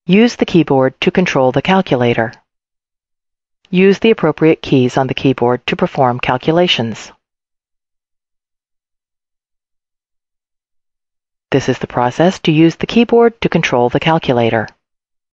Use the keyboard to control the calculator. Use the appropriate keys on the keyboard to perform calculations. This is the process to use the keyboard to control the calculator.